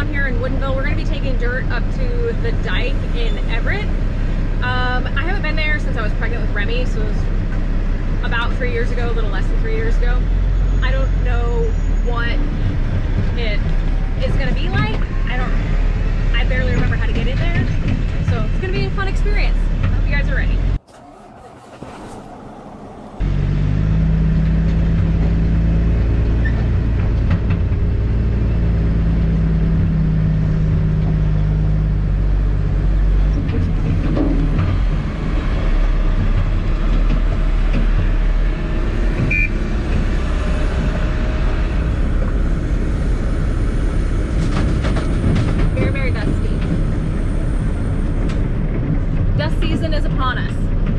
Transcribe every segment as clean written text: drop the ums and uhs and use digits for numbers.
down here in Woodinville. We're going to be taking dirt up to the dike in Everett. I haven't been there since I was pregnant with Remy, so it was about 3 years ago, a little less than 3 years ago. I don't know what it is going to be like. I barely remember how to get in there, so it's going to be a fun experience. I hope you guys are ready. Dust season is upon us.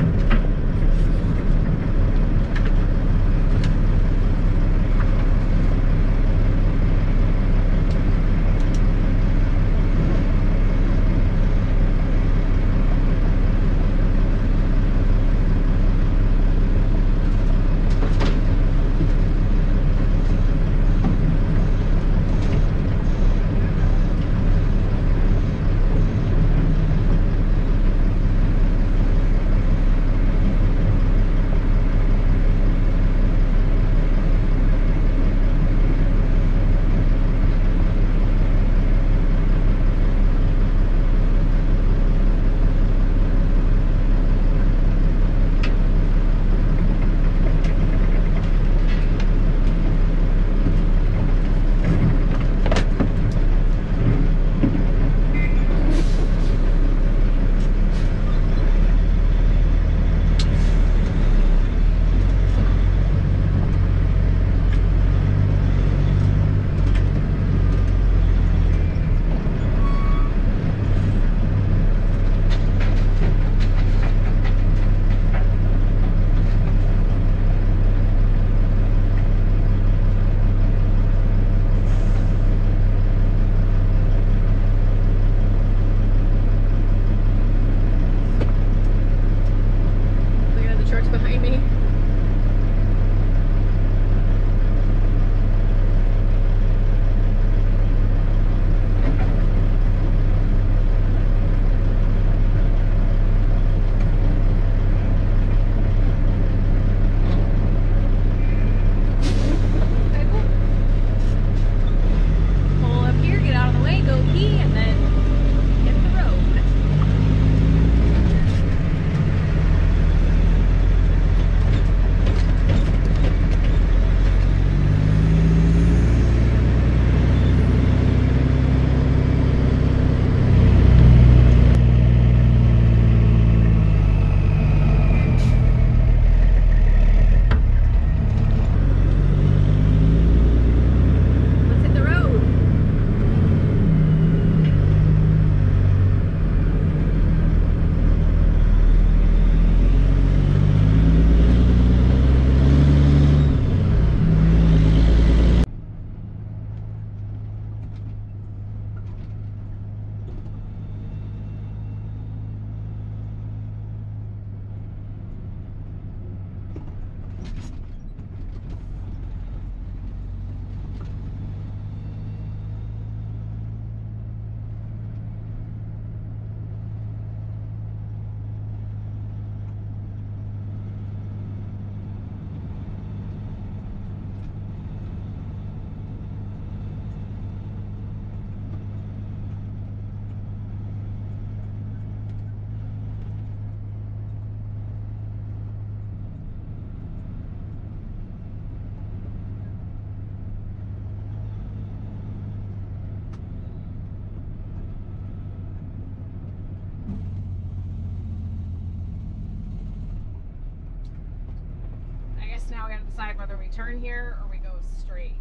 Now we gotta decide whether we turn here or we go straight.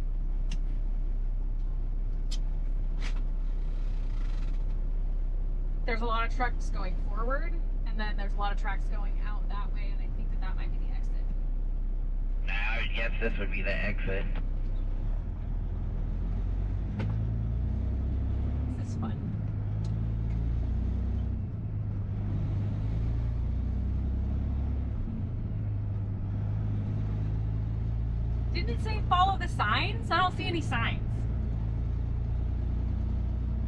There's a lot of trucks going forward, and then there's a lot of trucks going out that way, and I think that that might be the exit. Nah, I would guess this would be the exit. This is fun. Didn't it say follow the signs? I don't see any signs.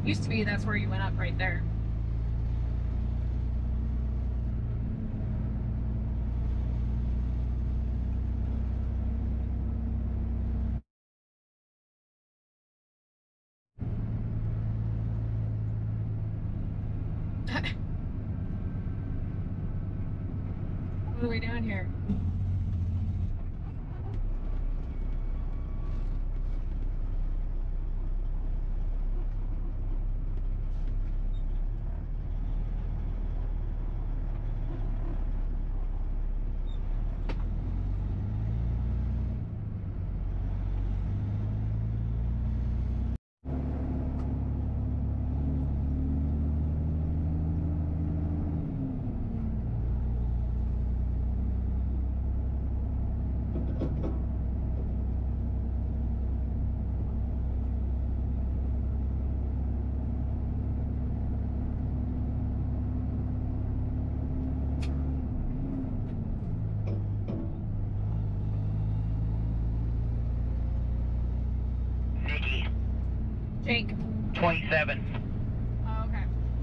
Used to be that's where you went up right there. What are we doing here? Nikki, Jake. 27. Oh, okay.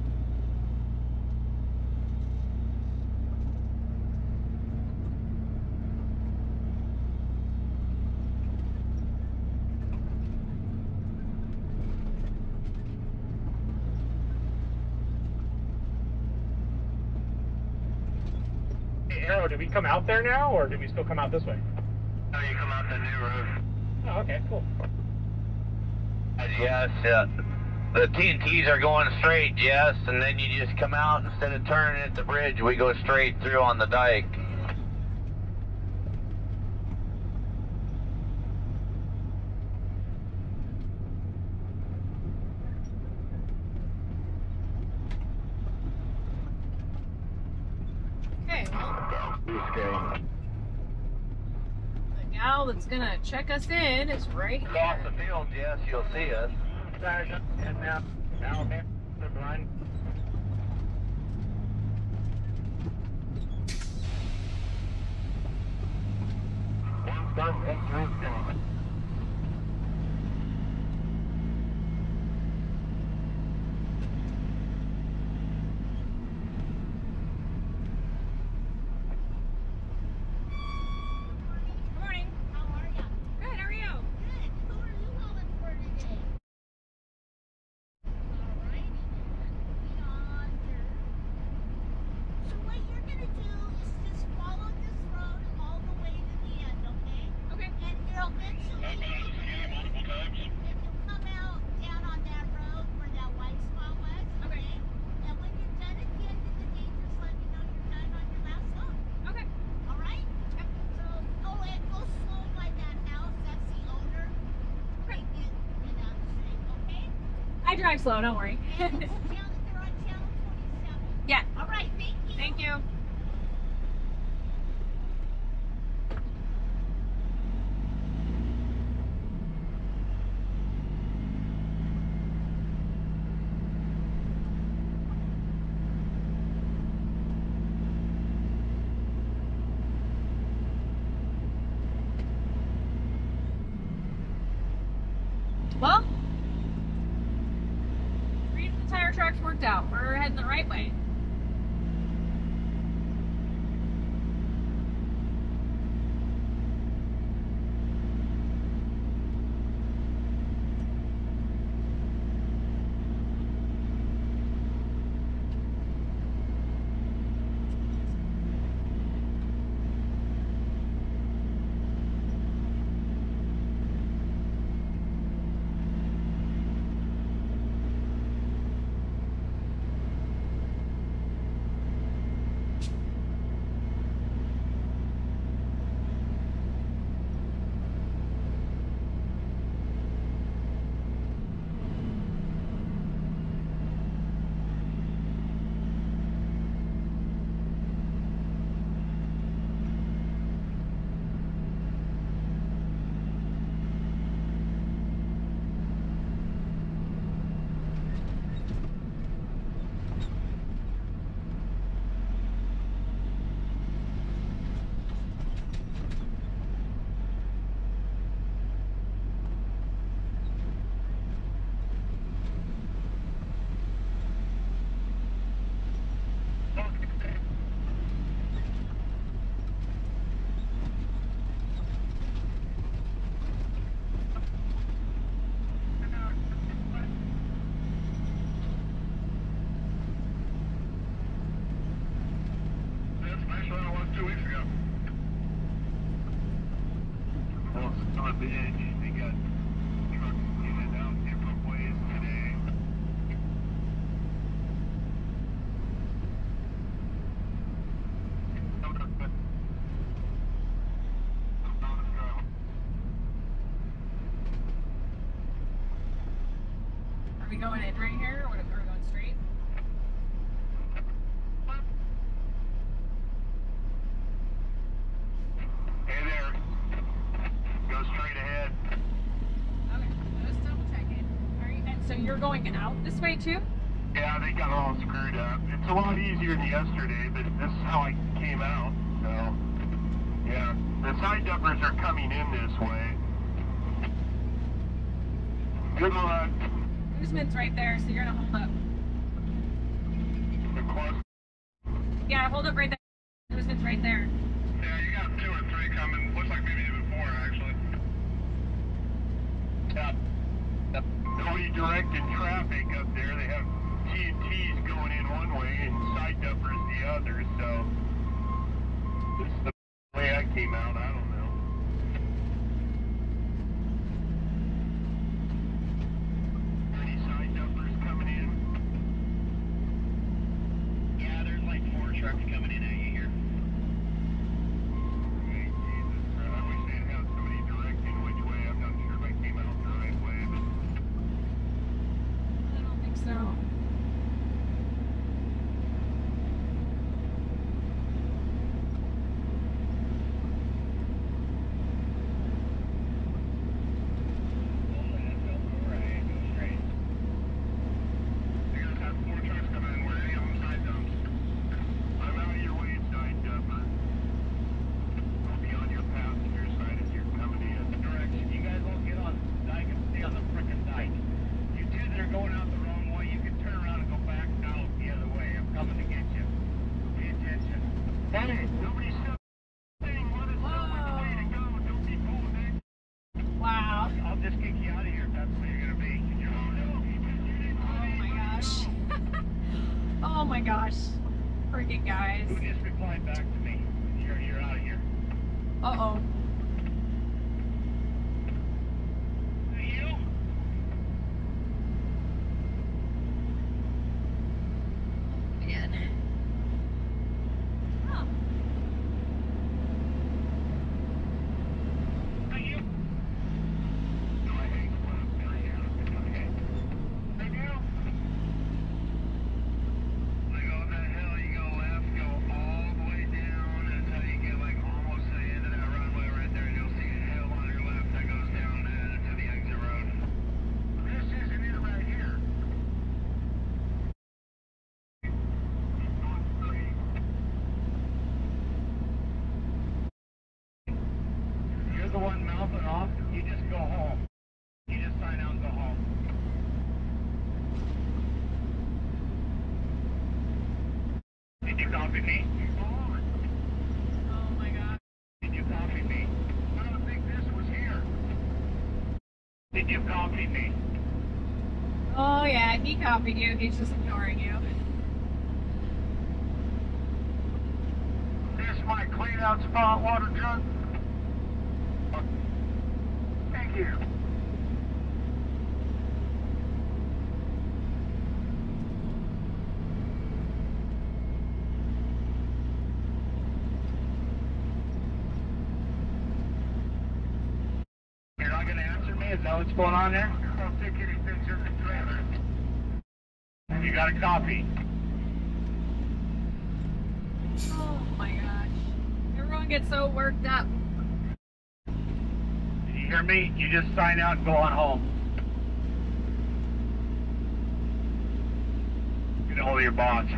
Hey, Arrow, did we come out there now, or did we still come out this way? Oh, you come out the new road. Oh, okay, cool. Yes, the TNTs are going straight, yes, and then you just come out, instead of turning at the bridge, we go straight through on the dike. Okay, well, Okay. the gal that's gonna check us in is right Across here. the field, yes, you'll see us. And now, okay, never mind. Good morning. How are ya? Good, how are you? Good. Who are you calling for today? Alrighty then. Be on there. So what you're gonna do is just follow this road all the way to the end, okay? Okay. And you'll eventually, if you come out down on that road where that white spot was, Okay. okay? And when you're done at the end of the day, just let me know you're done on your last stop. Okay. All right? So, oh, and go slow by that house. That's the owner. Okay. Get out straight, okay? I drive slow, don't worry. And it's they're on channel 27. Yeah. All right, thank you. Thank you. Well, read the tire tracks worked out. We're heading the right way. bitch. They got trucks in and out different ways today. Are we going in right here, or are we going straight? Hey there. Go straight ahead. Okay, just double checking. All right, and so you're going out this way too? Yeah, they got all screwed up. It's a lot easier than yesterday, but this is how I came out. So, yeah, the side dumpers are coming in this way. Good luck. Guzman's right there, so you're gonna hold up. The close. Yeah, hold up right there. Guzman's right there. Yeah, you got 2 or 3 coming. Looks like maybe even 4, actually. Yeah. Nobody directing traffic up there. They have T&Ts going in one way and side dumpers the other, so this is the way I came out. I don't know. Any side dumpers coming in? Yeah, there's like 4 trucks coming in at you here. Hey, Jesus Christ. I wish they'd have somebody directing which way. I'm not sure if I came out the right way, but I don't think so. Hey, nobody said anything. Let us know which way to go. Don't be pulling in. Wow. I'll just kick you out of here if that's where you're gonna be. Oh my gosh. Freaking guys. Who just replied back to me? You're out of here. Uh-oh. You? Man. Oh. You? No, I hate left. I do. Like, oh, the hell, you go left, go all the way down until you get, like, almost to the end of that runway right there, and you'll see a hill on your left that goes down to the exit road. This isn't it right here. You're the one mouthing off. You just go home. You just sign out and go home. Did you copy me? Oh my god. Did you copy me? I don't think this was here. Did you copy me? Oh yeah, he copied you. He's just ignoring you. This my clean out spot water truck. Thank you. You're not going to answer me? Is that what's going on there? I'll take any picture of the trailer. You got a copy. Oh my gosh. Everyone gets so worked up. Did you hear me? You just sign out and go on home. Get a hold of your boss.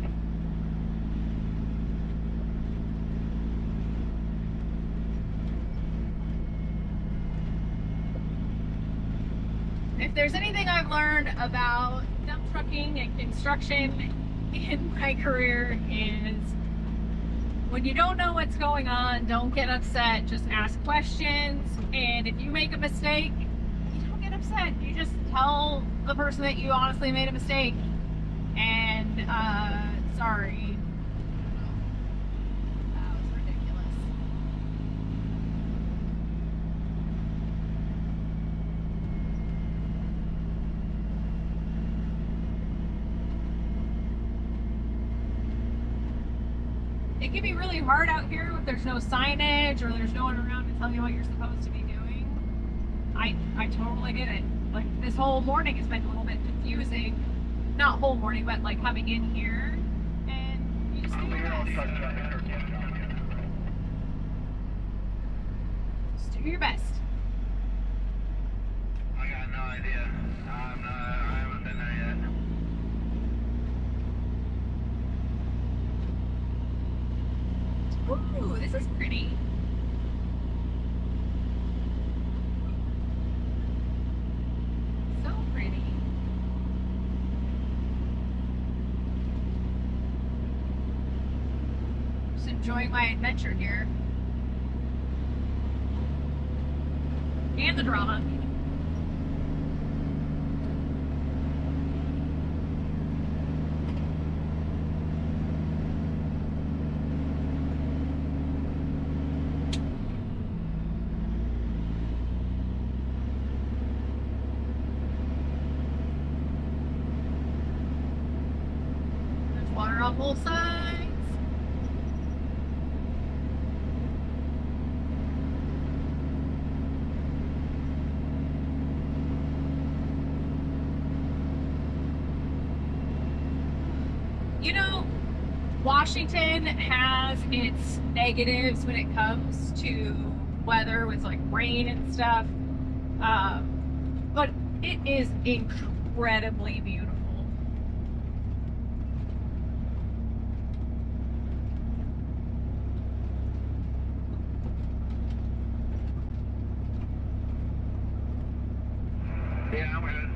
If there's anything I've learned about dump trucking and construction in my career is when you don't know what's going on, don't get upset. Just ask questions. And if you make a mistake, you don't get upset. You just tell the person that you honestly made a mistake. And, sorry. That was ridiculous. can be really hard out here if there's no signage or there's no one around to tell you what you're supposed to be doing. I totally get it. Like, this whole morning has been a little bit confusing. Not whole morning, but like coming in here. And you just do your best. Just do your best. I got no idea. I haven't been there yet. Ooh, this is pretty. So pretty. Just enjoying my adventure here. And the drama. Water on both sides. You know, Washington has its negatives when it comes to weather with like rain and stuff. But it is incredibly beautiful. Yeah, I'm good.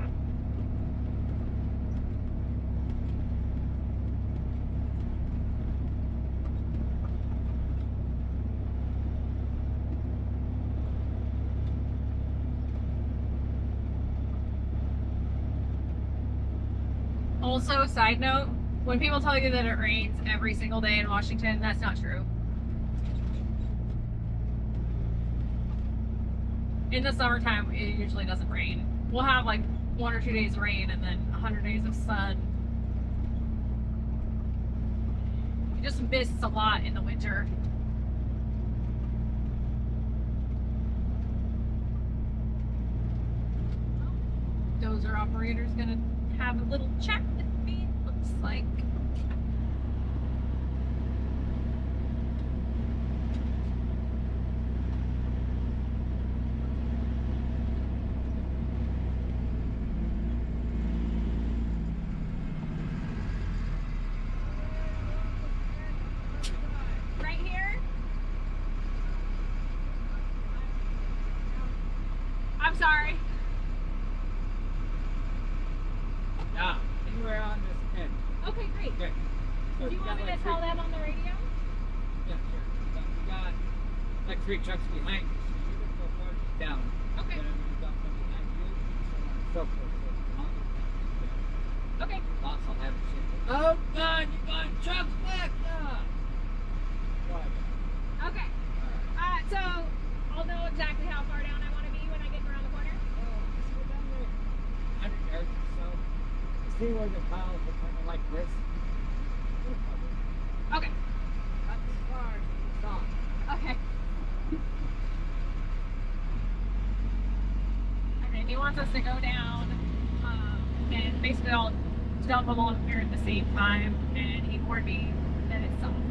Also, side note, when people tell you that it rains every single day in Washington, that's not true. In the summertime, it usually doesn't rain. We'll have like 1 or 2 days of rain and then 100 days of sun. You just miss a lot in the winter. Dozer operator's gonna have a little chat with me, it looks like. Right here? I'm sorry. Yeah, anywhere on this end. Okay, great. Okay. So Do you we want got me to like tell three- them on the radio? Yeah, sure. But we got like 3 trucks behind you, so you're gonna go farthest down. Okay. Then we've got one behind you, and so on and so forth. So as long as it's Okay. lots will have it shit. Oh God, you got trucks back now. Right. Okay. So I'll know exactly how far down I want to be when I get around the corner. Oh, just go down there 100 yards or so. See where the piles are kind of like this. Okay. Not too far, stop. Okay. Okay, he wants us to go down, and basically I'll dump them all here at the same time, and he warned me that it's soft.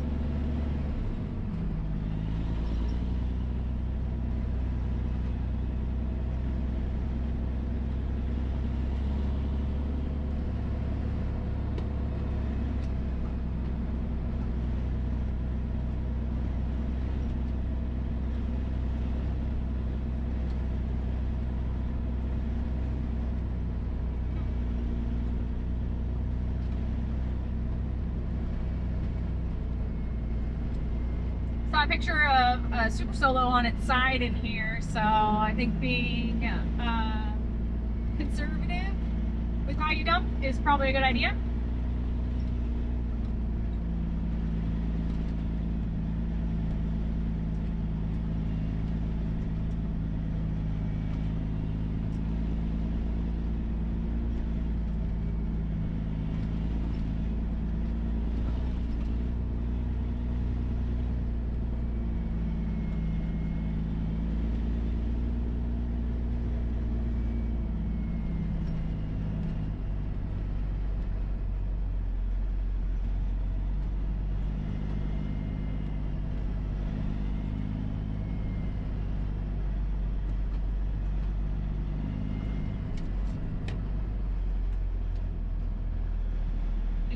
Saw a picture of a Super Solo on its side in here, so I think being conservative with how you dump is probably a good idea.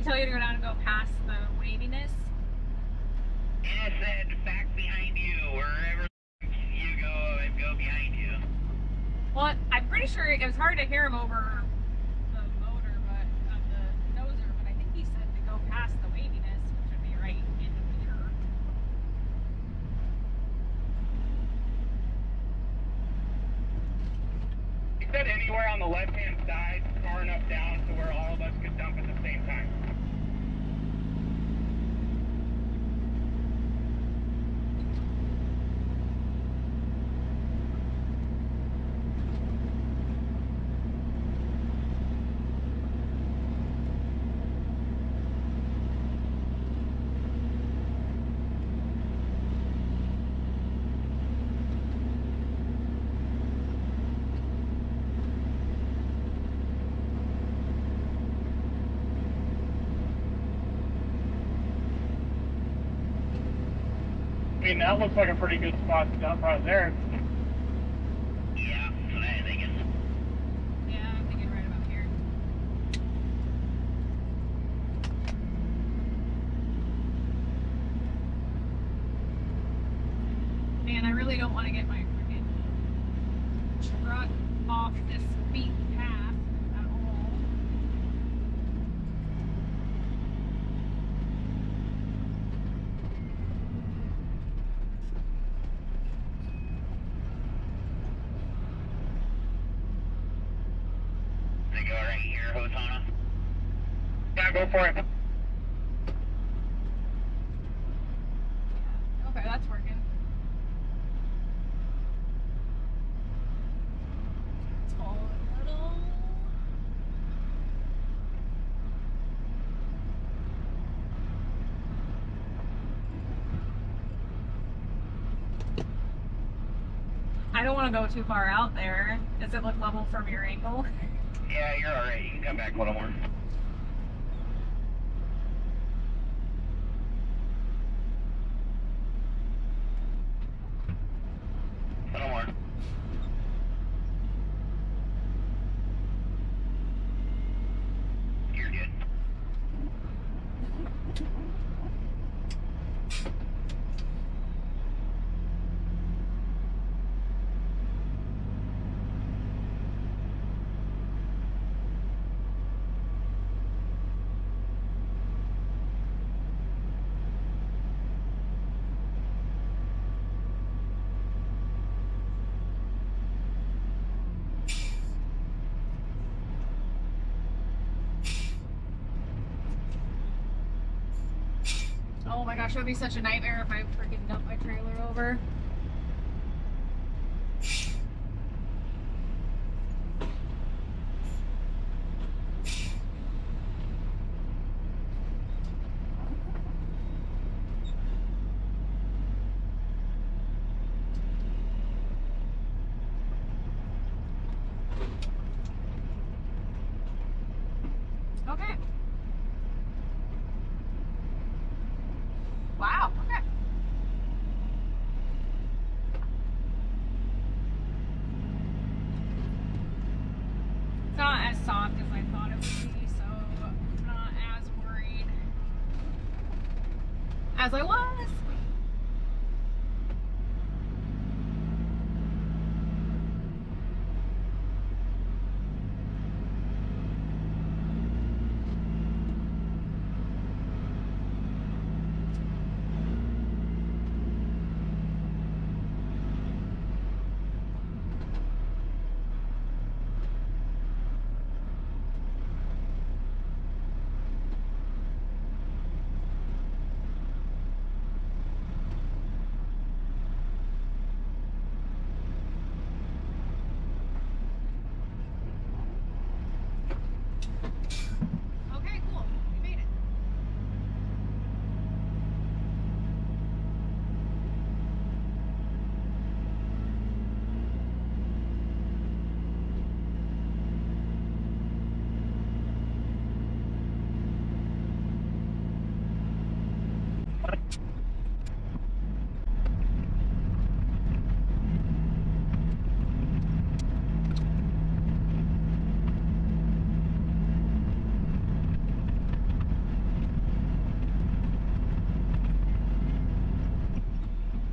tell you to go down and go past the waviness? It said back behind you. Wherever you go behind you. Well, I'm pretty sure it was hard to hear him over the motor, but the noser. But I think he said to go past the waviness, which would be right in here. He said anywhere on the left-hand side, far enough down to where all of us could dump at the same time. I mean, that looks like a pretty good spot to dump right there. Yeah, that's what I'm thinking. Yeah, I'm thinking right about here. Man, I really don't want to get my freaking truck off this beat path at all. They go right here, Hosanna. Yeah, go for it. Okay, that's working. Let's follow a little. I don't want to go too far out there. Does it look level from your angle? Yeah, you're alright. You can come back a little more. A little more. You're good. Oh my gosh, it would be such a nightmare if I freaking dumped my trailer over. Okay. Wow, okay. It's not as soft as I thought it would be, so I'm not as worried as I was.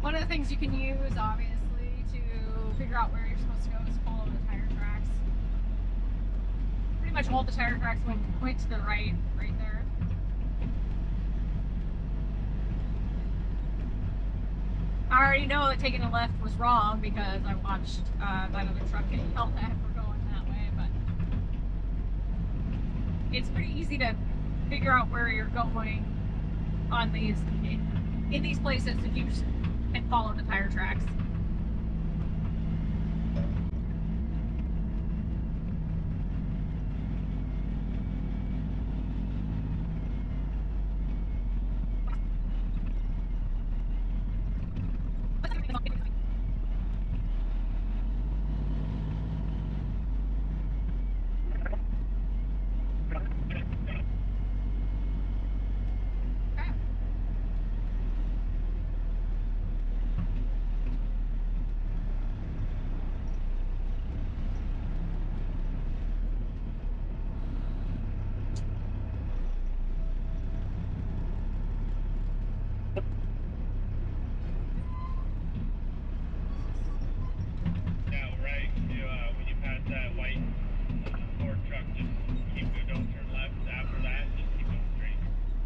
One of the things you can use, obviously, to figure out where you're supposed to go is follow the tire tracks. Pretty much all the tire tracks point to the right there. I already know that taking a left was wrong because I watched that other truck get yelled at for going that way, but it's pretty easy to figure out where you're going on these, in these places if you and follow the tire tracks. Yeah, right. When you pass that white Ford truck, just keep going. Don't turn left. After that, just keep going straight.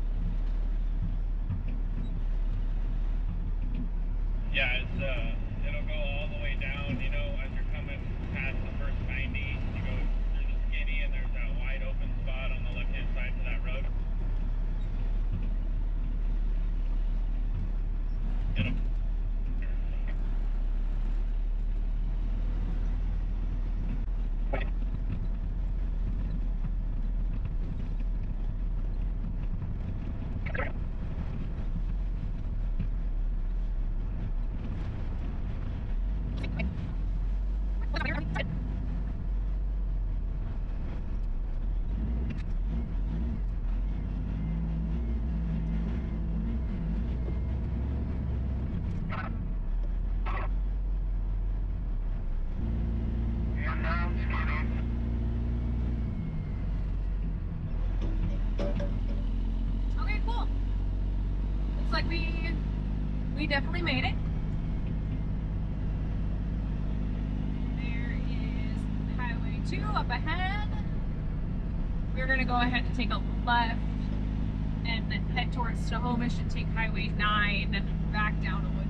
Yeah, it'll go all the way down. You know, as you're coming past the first 90, you go through the skinny, and there's that wide open spot on the left-hand side to that road. It'll Inbound skinny. Okay, cool. Looks like we definitely made it. There is Highway 2 up ahead. We're gonna go ahead and take a left and then head towards Snohomish and take Highway 9 back down to Woodville.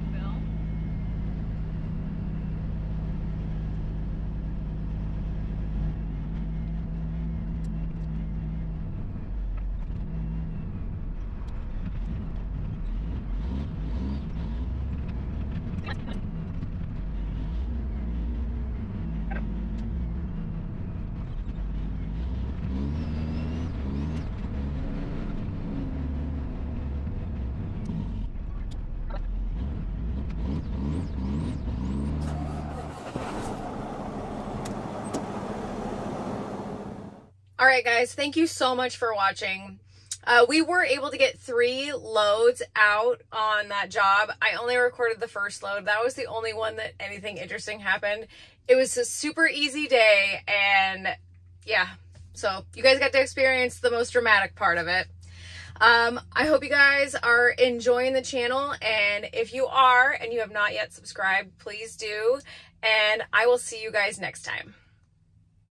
All right, guys, thank you so much for watching. We were able to get 3 loads out on that job. I only recorded the first load. That was the only one that anything interesting happened. It was a super easy day, and yeah, so you guys got to experience the most dramatic part of it. I hope you guys are enjoying the channel, and if you are and you have not yet subscribed, please do, and I will see you guys next time.